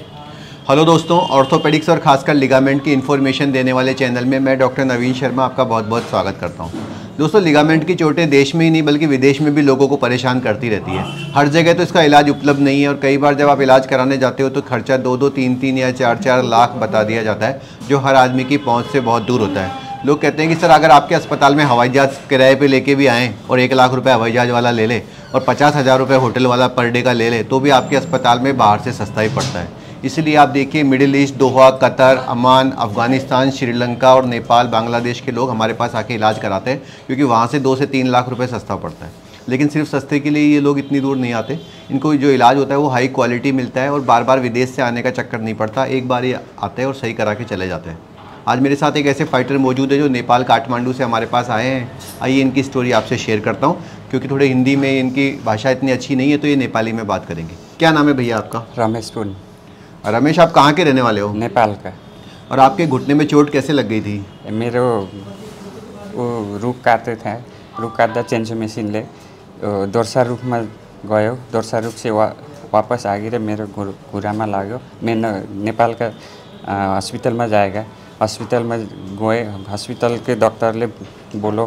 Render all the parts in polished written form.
Hello दोस्तों, orthopaedics और खासकर लिगामेंट की इन्फॉर्मेशन देने वाले चैनल में मैं डॉक्टर नवीन शर्मा आपका बहुत बहुत स्वागत करता हूं। दोस्तों, लिगामेंट की चोटें देश में ही नहीं बल्कि विदेश में भी लोगों को परेशान करती रहती है। हर जगह तो इसका इलाज उपलब्ध नहीं है और कई बार जब आप इलाज कराने जाते हो तो खर्चा 2-2, 3-3 या 4-4 लाख बता दिया जाता है, जो हर आदमी की पहुँच से बहुत दूर होता है। लोग कहते हैं कि सर अगर आपके अस्पताल में हवाई जहाज़ किराए पे लेके भी आएँ और 1 लाख रुपये हवाई जहाज़ वाला ले ले और 50,000 रुपये होटल वाला पर डे का ले ले तो भी आपके अस्पताल में बाहर से सस्ता ही पड़ता है। इसलिए आप देखिए, Middle East, Doha, Qatar, Amman, Afghanistan, Sri Lanka और नेपाल, बांग्लादेश के लोग हमारे पास आके इलाज कराते हैं क्योंकि वहाँ से 2 से 3 लाख रुपए सस्ता पड़ता है। लेकिन सिर्फ सस्ते के लिए ये लोग इतनी दूर नहीं आते। इनको जो इलाज होता है वो हाई क्वालिटी मिलता है और बार बार विदेश से आने का चक्कर नहीं पड़ता। एक बार ही आते हैं और सही करा के चले जाते हैं। आज मेरे साथ एक ऐसे फाइटर मौजूद है जो नेपाल काठमांडू से हमारे पास आए हैं। आइए इनकी स्टोरी आपसे शेयर करता हूँ, क्योंकि थोड़े हिंदी में इनकी भाषा इतनी अच्छी नहीं है तो ये नेपाली में बात करेंगे। क्या नाम है भैया आपका? रमेश पुन। रमेश, आप कहाँ के रहने वाले हो? नेपाल का। और आपके घुटने में चोट कैसे लग गई थी? मेरो वो रुख काट्दै थे, रुख काट्दा चेन्सो मेसिनले दोर्सा रुखमा गयो, दोर्सा रुख से वापस आगे मेरो घुरामा लाग्यो। मैं नेपाल का हॉस्पिटल में जाएगा, हॉस्पिटल में गए, हॉस्पिटल के डॉक्टर ले बोलो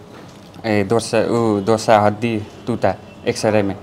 दोर्सा हड्डी टूटा, एक्सरे में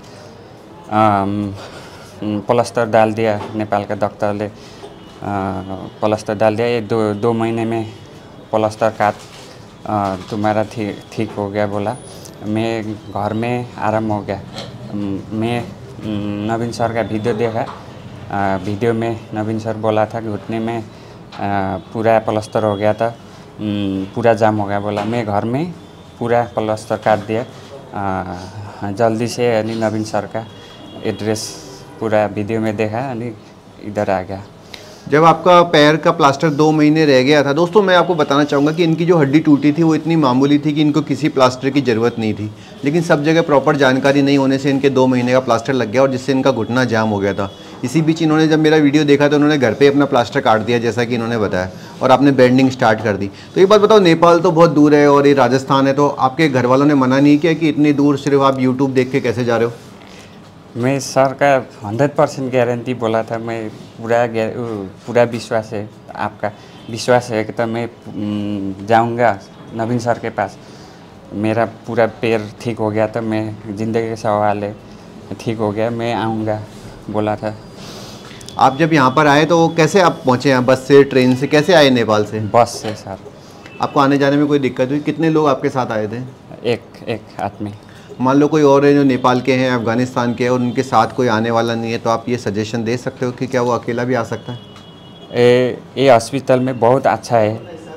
प्लास्टर डाल दिया। नेपाल का डॉक्टर ले प्लास्टर डाल दिया। ये दो महीने में प्लास्टर काट तुम्हारा ठीक हो गया बोला। मैं घर में आराम हो गया। मैं नवीन सर का वीडियो देखा, वीडियो में नवीन सर बोला था घुटने में पूरा प्लास्टर हो गया था, पूरा जाम हो गया बोला। मैं घर में पूरा प्लास्टर काट दिया जल्दी से। यानी नवीन सर का एड्रेस पूरा वीडियो में देखा, यानी इधर आ गया। जब आपका पैर का प्लास्टर 2 महीने रह गया था, दोस्तों मैं आपको बताना चाहूँगा कि इनकी जो हड्डी टूटी थी वो इतनी मामूली थी कि इनको किसी प्लास्टर की ज़रूरत नहीं थी। लेकिन सब जगह प्रॉपर जानकारी नहीं होने से इनके 2 महीने का प्लास्टर लग गया और जिससे इनका घुटना जाम हो गया था। इसी बीच इन्होंने जब मेरा वीडियो देखा तो उन्होंने घर पे अपना प्लास्टर काट दिया, जैसा कि इन्होंने बताया, और आपने बेंडिंग स्टार्ट कर दी। तो ये बात बताओ, नेपाल तो बहुत दूर है और ये राजस्थान है, तो आपके घर वालों ने मना नहीं किया कि इतनी दूर सिर्फ आप यूट्यूब देख के कैसे जा रहे हो? मैं सर का 100% गारंटी बोला था। मैं पूरा विश्वास है, आपका विश्वास है कि तो मैं जाऊंगा नवीन सर के पास। मेरा पूरा पैर ठीक हो गया तो मैं ज़िंदगी के सवाल है, ठीक हो गया, मैं आऊँगा बोला था। आप जब यहाँ पर आए तो कैसे आप पहुँचे यहाँ? बस से, ट्रेन से, कैसे आए नेपाल से? बस से सर। आपको आने जाने में कोई दिक्कत हुई? कितने लोग आपके साथ आए थे? एक आदमी। मान लो कोई और है जो नेपाल के हैं, अफ़गानिस्तान के, और उनके साथ कोई आने वाला नहीं है, तो आप ये सजेशन दे सकते हो कि क्या वो अकेला भी आ सकता है? ये हॉस्पिटल में बहुत अच्छा है।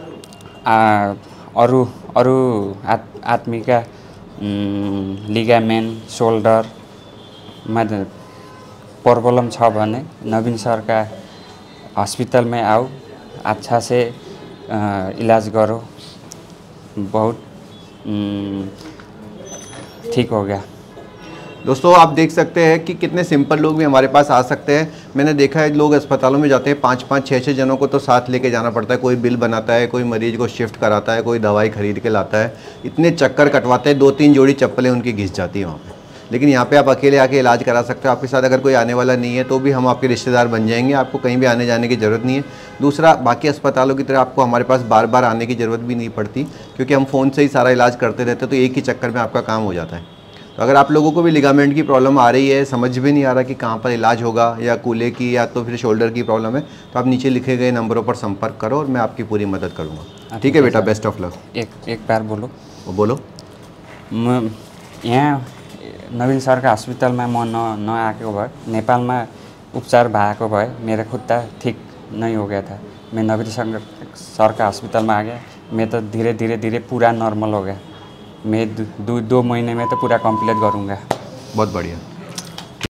अरू आदमी का लिगामेंट, शोल्डर में प्रॉब्लम छ भने नवीन सर का हॉस्पिटल में आओ, अच्छा से इलाज करो, बहुत ठीक हो गया। दोस्तों, आप देख सकते हैं कि कितने सिंपल लोग भी हमारे पास आ सकते हैं। मैंने देखा है लोग अस्पतालों में जाते हैं, 5-5, 6-6 जनों को तो साथ लेके जाना पड़ता है। कोई बिल बनाता है, कोई मरीज को शिफ्ट कराता है, कोई दवाई खरीद के लाता है, इतने चक्कर कटवाते हैं, 2-3 जोड़ी चप्पलें उनकी घिस जाती है वहाँ पे। लेकिन यहाँ पे आप अकेले आके इलाज करा सकते हो। आपके साथ अगर कोई आने वाला नहीं है तो भी हम आपके रिश्तेदार बन जाएंगे, आपको कहीं भी आने जाने की ज़रूरत नहीं है। दूसरा, बाकी अस्पतालों की तरह आपको हमारे पास बार बार आने की ज़रूरत भी नहीं पड़ती, क्योंकि हम फ़ोन से ही सारा इलाज करते रहते हैं, तो एक ही चक्कर में आपका काम हो जाता है। तो अगर आप लोगों को भी लिगामेंट की प्रॉब्लम आ रही है, समझ भी नहीं आ रहा कि कहाँ पर इलाज होगा, या कूल्हे की या तो फिर शोल्डर की प्रॉब्लम है, तो आप नीचे लिखे गए नंबरों पर संपर्क करो और मैं आपकी पूरी मदद करूँगा। ठीक है बेटा, बेस्ट ऑफ लक। एक बार बोलो। बोलो। यहाँ नवीन सर का हॉस्पिटल में म नआएको भए, नेपाल में उपचार भएको भए मेरा खुट्टा ठीक नहीं हो गया था। मैं नवीन सर का हॉस्पिटल में आ गया, मैं तो धीरे धीरे पूरा नॉर्मल हो गया। मैं 2 महीने में तो पूरा कंप्लीट करूँगा। बहुत बढ़िया।